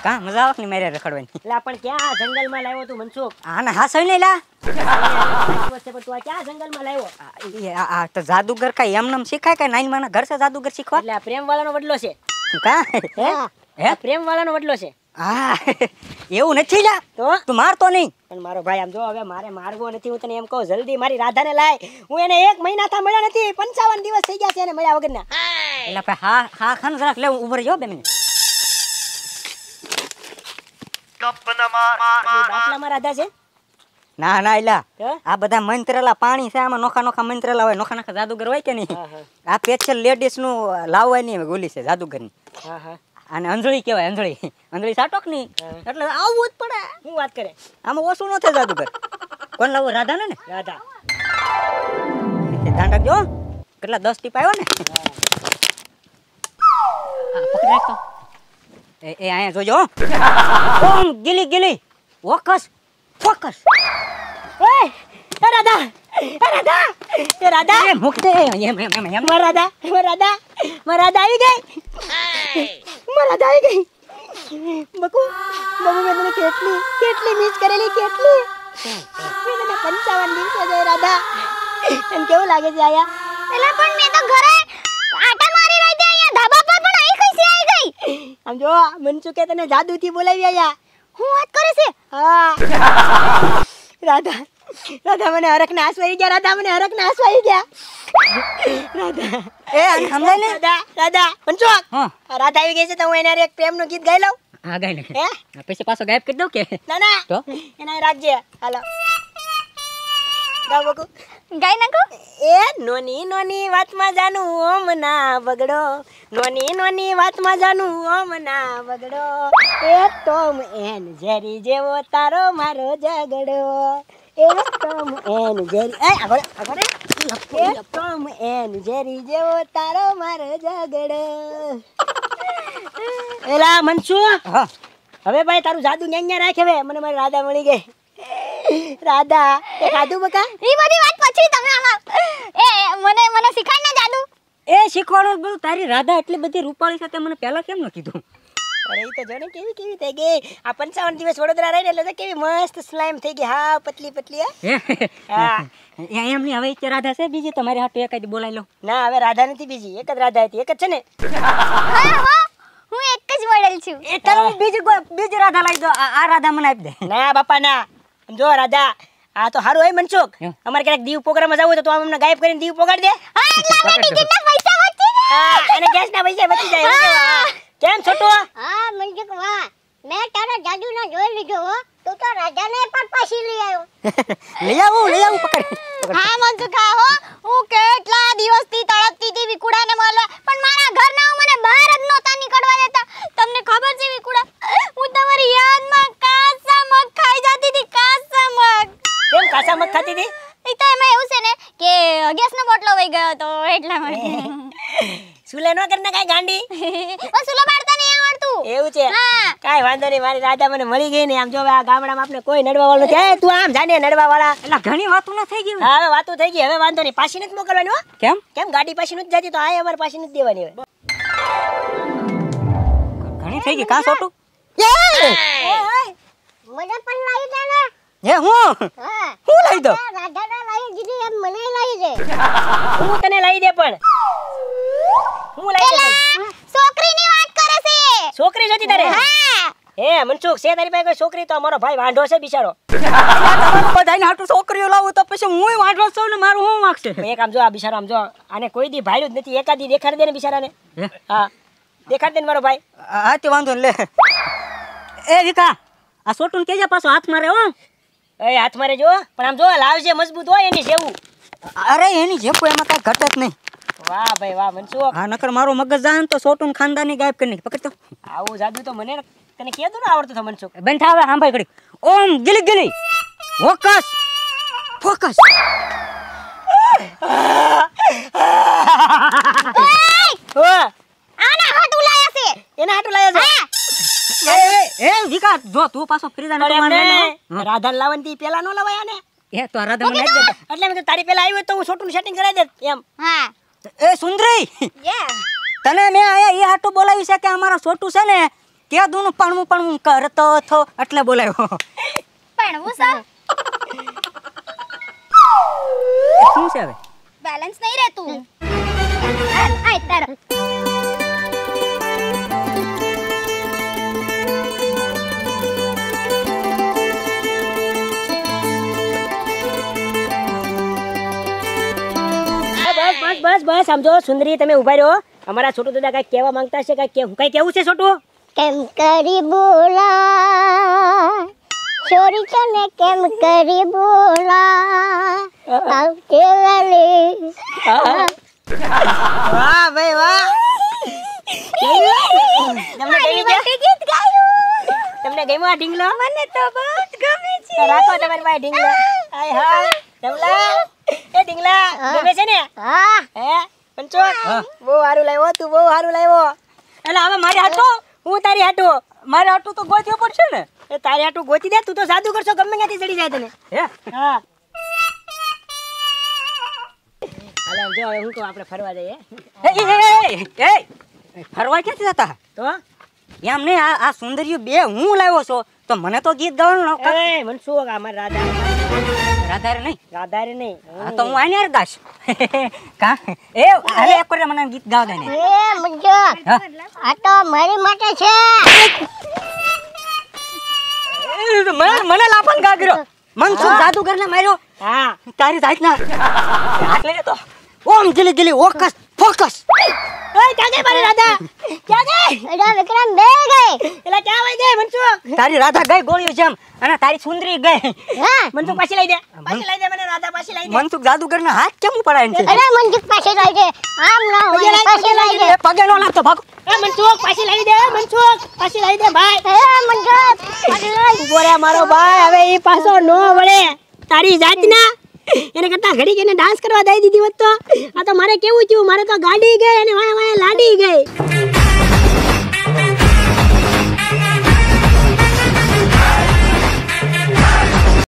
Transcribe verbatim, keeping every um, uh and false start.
કા મજા આવે ને મારે રખડવાની. લા પણ ક્યાં જંગલમાં લાવ્યો તું મનસુખ? આને હાસઈ નહીં લા. પણ તું આ ક્યાં જંગલમાં લાવ્યો? આ તો જાદુગર કઈ એમ નામ શીખાય કે નાની માના ઘર છે જાદુગર શીખવા? એટલે આ પ્રેમ વાળાનો વડલો છે. કા હે હે પ્રેમ વાળાનો વડલો છે. હા એવું નથી લા. તો તું મારતો નહીં. પણ મારો ભાઈ આમ જો હવે મારે મારવો નથી. હું તને એમ કહું જલ્દી મારી રાધાને લાય. હું એને એક મહિના થા મળ્યા નથી. પંચાવન દિવસ થઈ ગયા છે એને મળ્યા વગરના. એટલે ભાઈ હા હા ખાન જરાક લે ઉભો રહેજો બે મિનિટ. બાટલામાં રાધા છે? ના ના એલા હે? આ બધા મંત્રેલા પાણી છે આમાં નોખા નોખા મંત્રેલા હોય નોખા નોખા જાદુગર હોય કે નહીં? હા હા આ સ્પેશિયલ લેડીઝ નું લાવવાની ગોલી છે જાદુગરની. હા હા અને અંજળી કહેવાય અંજળી અંજળી સાટોક ની એટલે આવવું જ પડે. હું વાત કરે? આમાં ઓછું ન થાય જાદુગર. કોણ લાવું? રાધા ને? રાધા ધ્યાન રાખજો કેટલા દસ ટીપ આવ્યો ને. હા પકડી રાખતો. એ એ અહીંયા જોજો. ઓમ ગીલી ગીલી ફોકસ ફોકસ. ઓય એ રાધા એ રાધા એ રાધા એ મુકતે એમ એમ એમ એમ માર રાધા માર રાધા માર રાધા આવી ગઈ. માર રાધા આવી ગઈ. બકુ બકુ મેં તને કેટલી કેટલી મિસ કરેલી કેટલી. મેં તને પંચાવન દિવસ થઈ રાધા. તને કેવું લાગે છે આયા? એલા પણ મેં તો ઘરે આટા મારી રહી હતી અહીંયા ધાબા પર પણ આઈ કઈ છે આઈ ગઈ. આમ જો મનસુખે તને જાદુથી બોલાવી આયા. હું વાત કરે છે? હા રાધા રાધા મને હરખ ને આંસુ આવી ગયા. રાધા મને હરખ ને આંસુ આવી ગયા. રાધા એ આને સમજાય ને. રાધા રાધા મનસુખ હા રાધા આવી ગઈ છે તો હું એને એક પ્રેમનું ગીત ગાઈ લઉં. હા ગાઈ ને. હે પછી પાછો ગાયબ કરી દઉં કે? ના ના તો એના રાખજે. હાલો ગાવ બકુ. ગાઈ નાખો. એ નોની નોની વાતમાં જાનું ઓમ ના બગડો. નોની નોની વાતમાં જાનું ઓમ ના બગડો. એ ટોમ એન જેરી જેવો તારો મારો ઝગડો. એ ટોમ એન જેરી એ આગળ આગળ એ ટોમ એન જેરી જેવો તારો મારો ઝગડો. એલા મનસુખ હા હવે ભાઈ તારું જાદુ ન્યા ન્યા રાખ. હવે મને મારી રાધા મળી ગઈ. રાધા એ ખાધું બકા? ઈ બધી વાત પછી તમે આમાં એ મને મને શીખાડ ને જાદુ. એ શીખવાડો બધું. તારી રાધા એટલી બધી રૂપાળી છે તે મને પહેલા કેમ ન કીધું? અરે ઈ તો જોને કેવી કેવી થઈ ગઈ. આ પંચાવન દિવસ વડોદરા રહીને એટલે તો કેવી મસ્ત સ્લાઇમ થઈ ગઈ. હા પતલી પતલી. હા એ એમ નહીં હવે એક રાધા છે બીજી તમારી હાટુ એકાદી બોલાવી લો. ના હવે રાધા નથી બીજી. એક જ રાધા હતી. એક જ છે ને? હા હો હું એક જ મોડેલ છું. એ તારે બીજી બીજી રાધા લાવી દો. આ રાધા મને આપી દે. ના બાપા ના. જો રાધા આ તો હારું હોય મનસુખ. અમારે ક્યારેક દીવ પ્રોગ્રામમાં જવું તો તું આમ અમને ગાયબ કરીને દીવ પોગાડી દે. હા એટલે આપણે ટિકિટના પૈસા બચી જાય. હા અને ગેસના પૈસા બચી જાય. હા. કેમ છોટો? હા મંજુક વાહ મેં તારા જાદુનો જોઈ લીધો હો. તું તો રાજાને પણ પાછી લઈ આવ્યો. લઈ આવું લઈ આવું પકડ. હા મંજુક હા હો હું કેટલા દિવસથી તળપતી હતી વિકુડાને મળવા પણ મારા ઘરના મને બહાર જ નહોતા નીકળવા દેતા. તમને ખબર છે વિકુડા હું તમારી યાદમાં કાચા મગ ખાઈ જતી હતી. કાચા મગ. કેમ કાચા મગ ખાતી હતી? ઈ તો એમાં એવું છે ને કે ગેસનો બોટલો વહી ગયો તો એટલા માટે. સુલે નો કરના કાઈ ગાંડી. પણ સુલો બાળતા નહીં આવડતું. એવું છે? હા. કાઈ વાંધો નહીં. મારી રાધા મને મળી ગઈ ને. આમ જો આ ગામડામાં આપણે કોઈ નડવા વાળું નથી. એ તું આમ જાને નડવા વાળા. એટલે ઘણી વાતો ન થઈ ગઈ. હા હવે વાતો થઈ ગઈ. હવે વાંધો નહીં. પાછી નથી મોકલવાની હો. કેમ કેમ ગાડી પાછી નથી જતી તો આ અમારે પાછી નથી દેવાની હવે. ઘણી થઈ ગઈ કા છોટું? મને પણ લઈ દે ને. હે હું હા હું લઈ દો. રાધાને લઈ દીધી એમ મને લઈ દે. હું તને લઈ દે પણ હું લઈ દે. છોકરીની વાત કરે છે. છોકરી જોતી તારે? હા હે મનસુખ છે તારી પાસે કોઈ છોકરી? તો અમારો ભાઈ વાંઢો છે બિચારો. તમારું બધાને હાટુ છોકરીઓ લાવું તો પછી હું વાંઢો છું ને મારું હું વાગશે? એક આમ જો આ બિચારો આમ જો આને કોઈ દી ભાડ્યું જ નથી. એકાદી દેખાડ દે ને બિચારાને. હા દેખાડ દે ને મારો ભાઈ. હા તે વાંધો લે. એ વિકા આ છોટું કેજે પાછો હાથ મારે હો. એ હાથ મારે જો પણ આમ જો લાવજે મજબૂત હોય એની જેવું. અરે એની જેપો એમાં કઈ ઘટે જ નહીં. વાહ ભાઈ વાહ મનસુખ. હા નકર મારો મગજ જાય તો છોટું ખાનદાની ગાયબ કરી નાખી. પકડ તો. આવું જાદુ તો મને તને કેદું ને આવડતું હતું મનસુખ. બેન થાવે સાંભળ ઘડી. ઓમ ગિલી ગિલી ફોકસ ફોકસ. હો આના હાથ ઉલાયા છે. એના હાટુ લાયા છે. એ એ વિકા જો તું પાછો ફરીદા ન મારને. રાધા લાવનથી પેલા નો લવાયા ને. એ તો રાધા મને જ દે. એટલે મેં તારી પેલા આવ્યો તો હું છોટું સેટિંગ કરાવી દે એમ. હા એ સુંદરી યે તને મેં આયા એ હાટુ બોલાવી છે કે અમારો છોટું છે ને કે દોનું પાણવું પાણવું કરતો થો એટલે બોલાયો. પણ હું સર શું છે હવે? બેલેન્સ નહીં રહેતું. આય તારો બસ બસ બસ બસ સમજો સુંદરી તમે ઉભા રહો. અમારા છોટુ દાદા કઈ કહેવા માંગતા છે કઈ કઈ કેવું છે છોટુ? કેમ કરી બોલા ચોરી તને કેમ કરી બોલા આવતે વાલી. વાહ ભાઈ વાહ. તમને ગમી ગયા? ગીત ગાયું. તમને ગમ્યું આ ઢીંગલો? મને તો બહુ જ ગમે છે. તો રાખો તમારી પાસે ઢીંગલો. હાય હાય ઢમલા એ ઢીંગલા ગમે છે ને? હા હે પંચો બહુ સારું લાવ્યો તું બહુ સારું લાવ્યો. એટલે હવે મારી હાટો હું તારી હાટો મારે આટલું તો ગોત્યો પડશે ને. એ તારી હાટું ગોતી દે તું તો સાદું કરશો ગમે ત્યાંથી ચડી જાય તને. હે હા હાલે જો હવે હું કહું આપણે ફરવા જઈએ. એ એ એ ફરવા ક્યાંથી જતા? તો એમ નહીં આ આ સુંદરીઓ બે હું લાવ્યો છો તો મને તો ગીત ગાવાનું ન એ મનસુખ અમાર રાધા રાધારે નહીં. રાધા નહીં. આ તો હું આને અરદાસ કા એ હવે એક વાર મને ગીત ગાવ દે ને. એ મુજો હા? આ તો મારી માટે છે. એ તો મને મને લાપન ગાગરો મનસુખ જાદુગર ને માર્યો. હા તારી જાત ના આટલે તો ઓમ ગીલી ગીલી ઓકસ ફોકસ. ઓય ક્યાં ગઈ મારી રાધા? ક્યાં ગઈ? એડા વિક્રમ બે ગઈ. એલા ક્યાં વઈ ગઈ મનસુખ? તારી રાધા ગઈ ગોળીઓ જેમ અને તારી સુંદરી ગઈ. હા મનસુખ પાછી લઈ દે પાછી લઈ દે મને રાધા પાછી લઈ દે. મનસુખ જાદુગર ના હાથ કેમ પડાય છે? અરે મંજુક પાસે લઈ દે. આમ ના હોય પાસે લઈ દે. એ પગે નો લાગતો ભાગો. એ મનસુખ પાછી લઈ દે મનસુખ પાછી લઈ દે ભાઈ. એ મંજુક પાસે લઈ. ઉભો રે મારો ભાઈ હવે ઈ પાછો નો વળે તારી જાતના. એને કરતા ઘડી કેને ડાન્સ કરવા દઈ દીધી હોત તો આ તો મારે કેવું થયું મારે તો ગાડી ગઈ અને વાય વાય લાડી